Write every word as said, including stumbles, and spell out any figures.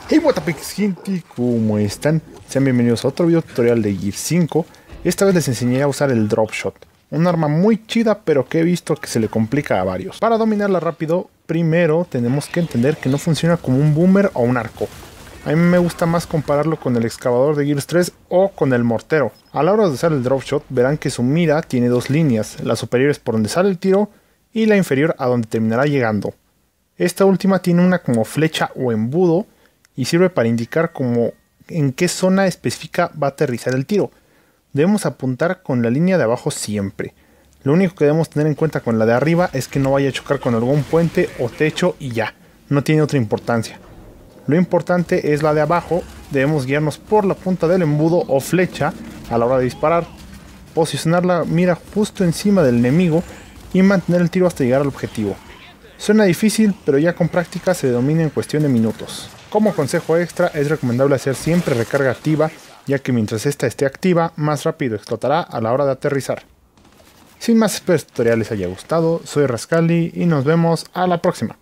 Hey, what up, gente, ¿cómo están? Sean bienvenidos a otro video tutorial de Gear cinco. Esta vez les enseñé a usar el Drop Shot, un arma muy chida pero que he visto que se le complica a varios. Para dominarla rápido, primero tenemos que entender que no funciona como un boomer o un arco. A mí me gusta más compararlo con el excavador de Gears tres o con el mortero. A la hora de usar el Drop Shot verán que su mira tiene dos líneas, la superior es por donde sale el tiro y la inferior a donde terminará llegando. Esta última tiene una como flecha o embudo y sirve para indicar como en qué zona específica va a aterrizar el tiro. Debemos apuntar con la línea de abajo siempre. Lo único que debemos tener en cuenta con la de arriba es que no vaya a chocar con algún puente o techo y ya, no tiene otra importancia. Lo importante es la de abajo, debemos guiarnos por la punta del embudo o flecha a la hora de disparar, posicionar la mira justo encima del enemigo y mantener el tiro hasta llegar al objetivo. Suena difícil, pero ya con práctica se domina en cuestión de minutos. Como consejo extra, es recomendable hacer siempre recarga activa, ya que mientras esta esté activa, más rápido explotará a la hora de aterrizar. Sin más, espero que este tutorial les haya gustado, soy Rascali y nos vemos a la próxima.